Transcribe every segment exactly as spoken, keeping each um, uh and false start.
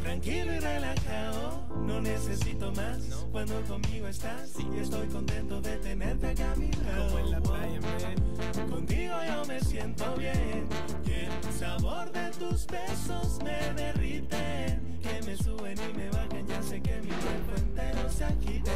tranquilo y relajado, no necesito más. Cuando conmigo estás, y estoy contento de tenerte acá a mi lado. Como en la playa, man. Contigo yo me siento bien, y el sabor de tus besos me derrite, que me suben y me bajan, ya sé que mi cuerpo entero se agita.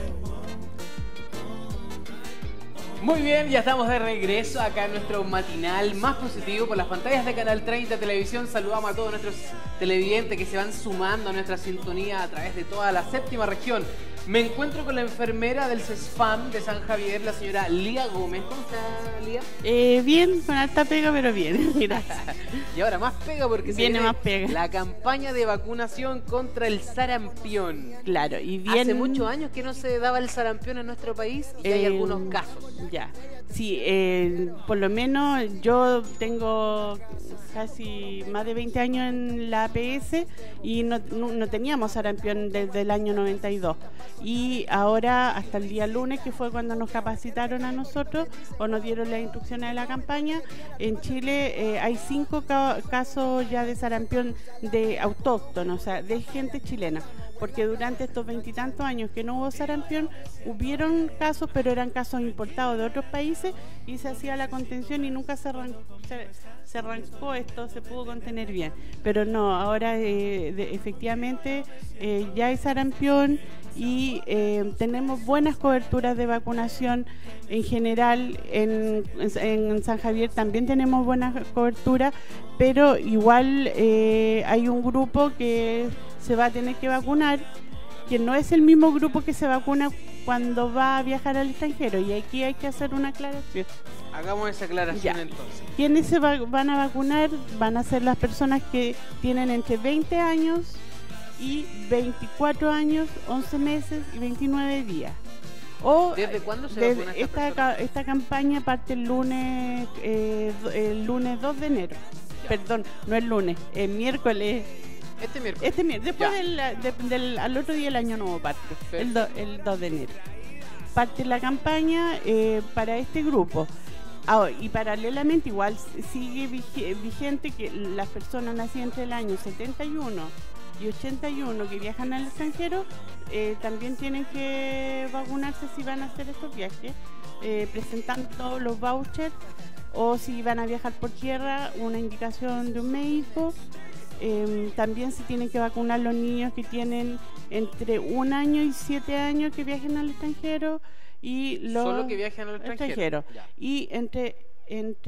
Muy bien, ya estamos de regreso acá en nuestro matinal más positivo por las pantallas de Canal treinta Televisión. Saludamos a todos nuestros televidentes que se van sumando a nuestra sintonía a través de toda la séptima región. Me encuentro con la enfermera del CESFAM de San Javier, la señora Lía Gómez. ¿Cómo está, Lía? Eh, bien, con alta pega, pero bien, gracias. Y ahora más pega porque viene se viene más pega. La campaña de vacunación contra el sarampión. Claro, y bien... Hace muchos años que no se daba el sarampión en nuestro país y eh, hay algunos casos. Ya, sí, eh, por lo menos yo tengo casi más de veinte años en la A P S y no, no, no teníamos sarampión desde el año noventa y dos. Y ahora, hasta el día lunes, que fue cuando nos capacitaron a nosotros o nos dieron las instrucciones de la campaña, en Chile eh, hay cinco ca casos ya de sarampión de autóctonos, o sea, de gente chilena. Porque durante estos veintitantos años que no hubo sarampión, hubieron casos, pero eran casos importados de otros países y se hacía la contención y nunca se arrancó, se, se arrancó esto, se pudo contener bien. Pero no, ahora eh, de, efectivamente eh, ya hay sarampión y eh, tenemos buenas coberturas de vacunación en general. En, en, en San Javier también tenemos buena cobertura, pero igual eh, hay un grupo que se va a tener que vacunar, que no es el mismo grupo que se vacuna cuando va a viajar al extranjero, y aquí hay que hacer una aclaración. Hagamos esa aclaración ya. Entonces. ¿Quiénes se va, van a vacunar? Van a ser las personas que tienen entre veinte años y veinticuatro años, once meses y veintinueve días. O ¿Desde cuándo se desde vacuna esta esta, ca, esta campaña parte el lunes, eh, el lunes dos de enero. Ya. Perdón, no el lunes, el miércoles. Este miércoles. Este miércoles. Después del, de, del al otro día el año nuevo parte, el, do, el dos de enero. Parte la campaña eh, para este grupo. Ah, y paralelamente igual sigue vigente que las personas nacidas entre el año setenta y uno y ochenta y uno que viajan al extranjero eh, también tienen que vacunarse si van a hacer estos viajes, eh, presentando los vouchers, o si van a viajar por tierra, una indicación de un médico. Eh, también se tienen que vacunar los niños que tienen entre un año y siete años que viajen al extranjero, y los solo que viajen al extranjero, extranjero. Y entre entre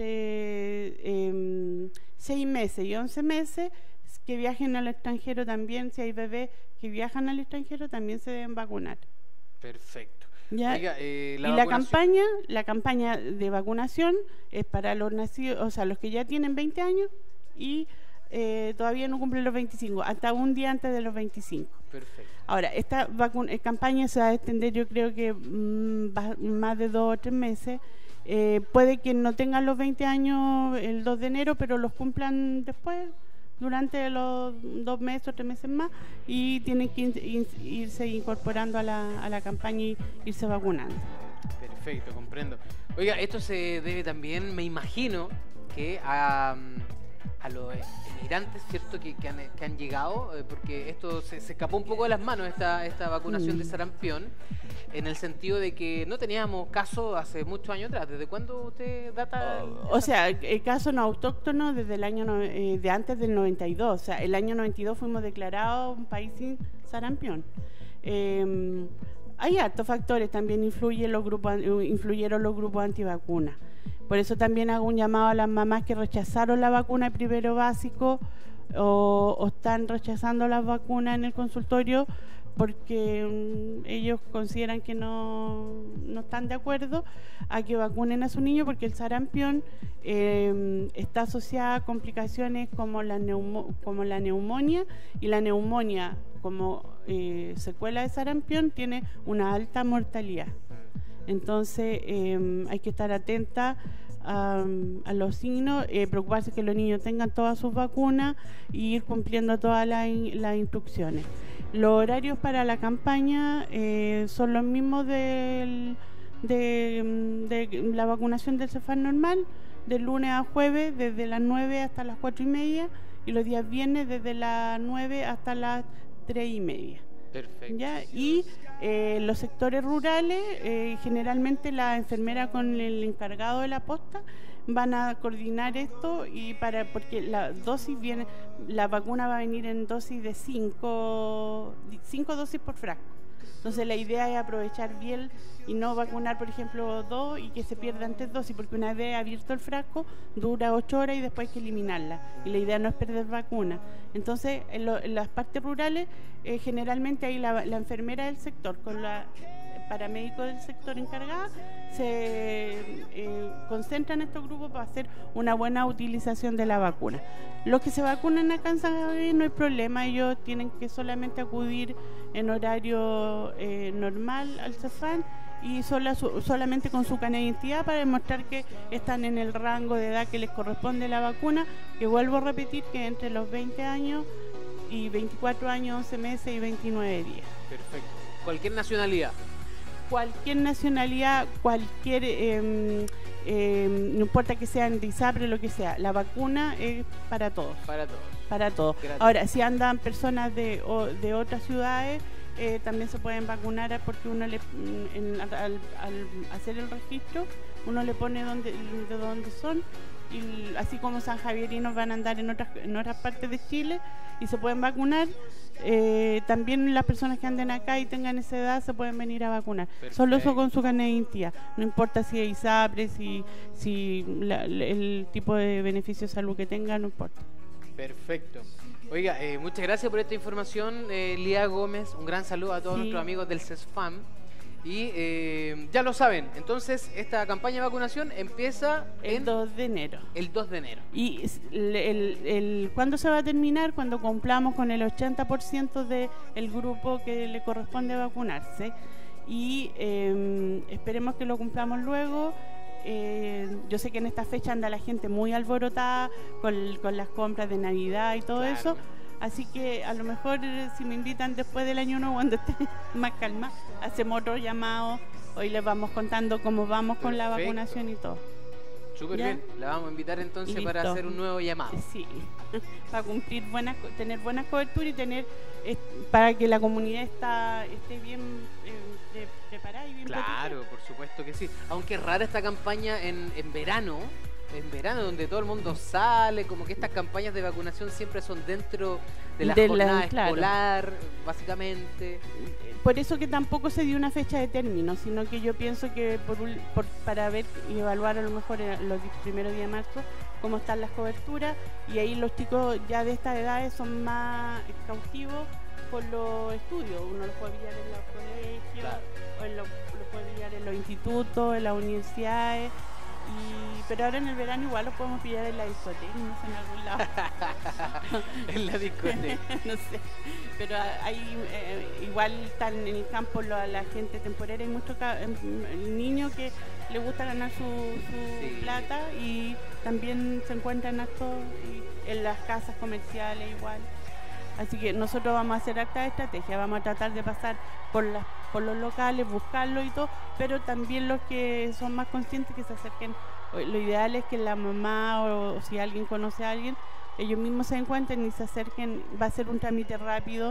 eh, seis meses y once meses que viajen al extranjero también. Si hay bebés que viajan al extranjero también se deben vacunar. Perfecto. ¿Ya? Oiga, eh, la y vacunación... la campaña la campaña de vacunación es para los nacidos, o sea, los que ya tienen veinte años y eh, todavía no cumplen los veinticinco, hasta un día antes de los veinticinco. Perfecto. Ahora, esta eh, campaña se va a extender, yo creo que mmm, más de dos o tres meses. Eh, puede que no tengan los veinte años el dos de enero, pero los cumplan después, durante los dos meses o tres meses más, y tienen que in, irse incorporando a la, a la campaña y irse vacunando. Perfecto, comprendo. Oiga, esto se debe también, me imagino, que a, a los emigrantes, ¿cierto?, que, que, han, que han llegado, eh, porque esto se, se escapó un poco de las manos, esta, esta vacunación mm. de sarampión, en el sentido de que no teníamos caso hace muchos años atrás. ¿Desde cuándo usted data? O, o sea, el caso no autóctono desde el año no, eh, de antes del noventa y dos. O sea, el año noventa y dos fuimos declarados un país sin sarampión. Eh, hay hartos factores, también influyen los grupos, influyeron los grupos antivacunas. Por eso también hago un llamado a las mamás que rechazaron la vacuna de primero básico o, o están rechazando las vacunas en el consultorio, porque um, ellos consideran que no, no están de acuerdo a que vacunen a su niño, porque el sarampión eh, está asociado a complicaciones como la, neumo, como la neumonía, y la neumonía como eh, secuela de sarampión tiene una alta mortalidad. Entonces eh, hay que estar atenta a, a los signos, eh, preocuparse que los niños tengan todas sus vacunas y ir cumpliendo todas las la instrucciones. Los horarios para la campaña eh, son los mismos del, de, de la vacunación del CESFAM normal, de lunes a jueves, desde las nueve hasta las cuatro y media, y los días viernes desde las nueve hasta las tres y media. Perfecto. ¿Ya? Y eh, los sectores rurales, eh, generalmente la enfermera con el encargado de la posta van a coordinar esto y para porque la dosis viene, la vacuna va a venir en dosis de cinco, cinco dosis por frasco. Entonces la idea es aprovechar bien y no vacunar, por ejemplo, dos y que se pierdan tres dosis, porque una vez abierto el frasco dura ocho horas y después hay que eliminarla. Y la idea no es perder vacuna. Entonces, en, lo, en las partes rurales, eh, generalmente hay la, la enfermera del sector con la paramédico del sector encargada, se eh, concentran estos grupos para hacer una buena utilización de la vacuna. Los que se vacunan acá en San Gabriel no hay problema, ellos tienen que solamente acudir en horario eh, normal al Cefam y sola, su, solamente con su carnet de identidad para demostrar que están en el rango de edad que les corresponde la vacuna, que vuelvo a repetir que entre los veinte años y veinticuatro años, once meses y veintinueve días. Perfecto. ¿Cualquier nacionalidad? Cualquier nacionalidad, cualquier, eh, eh, no importa que sean de ISAPRE, lo que sea, la vacuna es para todos. Para todos. Para todos. Gracias. Ahora, si andan personas de, o, de otras ciudades, eh, también se pueden vacunar porque uno le, en, al, al hacer el registro, uno le pone dónde, de dónde son, y así como San Javierinos van a andar en otras, en otras partes de Chile y se pueden vacunar. Eh, también las personas que anden acá y tengan esa edad se pueden venir a vacunar. Perfecto. Solo eso con su carnet de identidad. No importa si es ISAPRE, si, si la, el tipo de beneficio de salud que tenga, no importa. Perfecto. Oiga, eh, muchas gracias por esta información, eh, Lía Gómez. Un gran saludo a todos Sí. nuestros amigos del Cefam. Y eh, ya lo saben, entonces esta campaña de vacunación empieza El en dos de enero. el dos de enero. ¿Y el, el, el, cuándo se va a terminar? Cuando cumplamos con el ochenta por ciento del grupo que le corresponde vacunarse. Y eh, esperemos que lo cumplamos luego. Eh, yo sé que en esta fecha anda la gente muy alborotada con, con las compras de Navidad y todo Claro. eso. Así que a lo mejor eh, si me invitan después del año nuevo, cuando esté más calma, hacemos otro llamado. Hoy les vamos contando cómo vamos con la Perfecto. vacunación y todo. Súper Ya. bien, la vamos a invitar entonces para Listo. hacer un nuevo llamado. Sí, para cumplir buenas, co- tener buenas coberturas y tener eh, para que la comunidad está, esté bien eh, pre- preparada y bien Claro, por supuesto que sí. Aunque es rara esta campaña en, en verano, en verano donde todo el mundo sale, como que estas campañas de vacunación siempre son dentro de la De la- jornada claro. escolar, básicamente. protegida. Por eso que tampoco se dio una fecha de término, sino que yo pienso que por, un- por- para ver y evaluar a lo mejor en los di- primeros días de marzo cómo están las coberturas, y ahí los chicos ya de estas edades son más cautivos con los estudios. Uno los puede pillar en los colegios, Claro. o en los, los puede pillar en los institutos, en las universidades. Y, pero ahora en el verano igual los podemos pillar en la discoteca, no sé, en algún lado. En la discoteca. No sé, pero hay eh, igual están en el campo la, la gente temporera, hay muchos ca- em, niños que les gusta ganar su, su Sí. plata y también se encuentran estos y en las casas comerciales igual. Así que nosotros vamos a hacer harta estrategia, vamos a tratar de pasar por las por los locales, buscarlos y todo, pero también los que son más conscientes que se acerquen. Lo ideal es que la mamá o, o si alguien conoce a alguien, ellos mismos se encuentren y se acerquen. Va a ser un trámite rápido,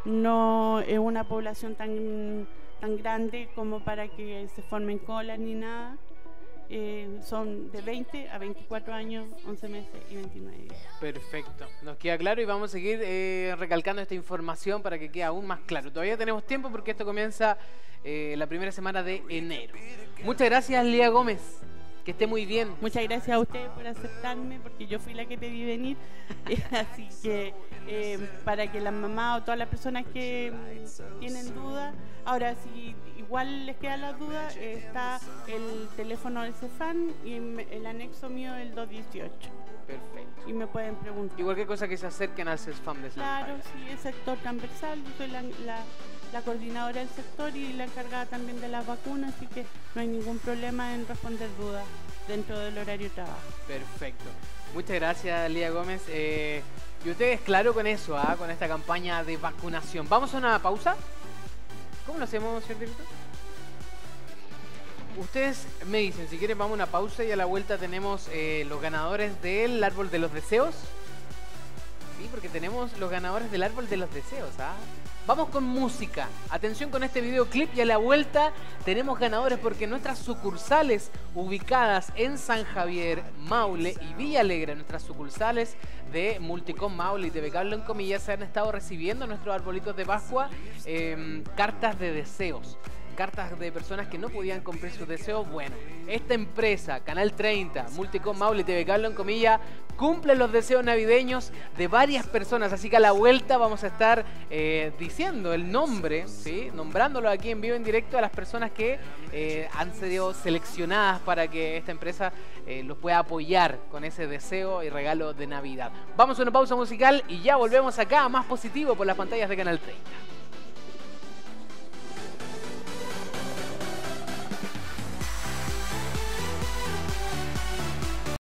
no es una población tan, tan grande como para que se formen colas ni nada. Eh, son de veinte a veinticuatro años, once meses y veintinueve días. Perfecto, nos queda claro y vamos a seguir eh, recalcando esta información para que quede aún más claro. Todavía tenemos tiempo porque esto comienza eh, la primera semana de enero. Muchas gracias, Lía Gómez. Que esté muy bien. Muchas gracias a ustedes por aceptarme, porque yo fui la que pedí venir. Así que eh, para que las mamás o todas las personas que mm, tienen dudas, ahora si igual les quedan las dudas, eh, está el teléfono del Cefam y me- el anexo mío del dos dieciocho. Perfecto. Y me pueden preguntar. Y cualquier cosa que se acerquen al Cefam de San Claro, Pablo. sí, es sector transversal, yo soy la, la, la coordinadora del sector y la encargada también de las vacunas, así que no hay ningún problema en responder dudas dentro del horario de trabajo. Perfecto. Muchas gracias, Lía Gómez. Eh, y ustedes, claro con eso, ¿ah? Con esta campaña de vacunación. ¿Vamos a una pausa? ¿Cómo lo hacemos, señor director? Ustedes me dicen, si quieren vamos a una pausa y a la vuelta tenemos eh, los ganadores del Árbol de los Deseos. Sí, porque tenemos los ganadores del árbol de los deseos, ¿ah? Vamos con música. Atención con este videoclip y a la vuelta tenemos ganadores porque nuestras sucursales ubicadas en San Javier, Maule y Villa Alegre, nuestras sucursales de Multicom Maule y T V Cable en comillas, se han estado recibiendo nuestros arbolitos de Pascua eh, cartas de deseos. Cartas de personas que no podían cumplir sus deseos. Bueno, esta empresa, Canal treinta, Multicom Maule y T V Cable en comillas, cumple los deseos navideños de varias personas. Así que a la vuelta vamos a estar eh, diciendo el nombre, ¿sí? Nombrándolo aquí en vivo en directo a las personas que eh, han sido seleccionadas para que esta empresa eh, los pueda apoyar con ese deseo y regalo de Navidad. Vamos a una pausa musical y ya volvemos acá a Más Positivo por las pantallas de Canal treinta.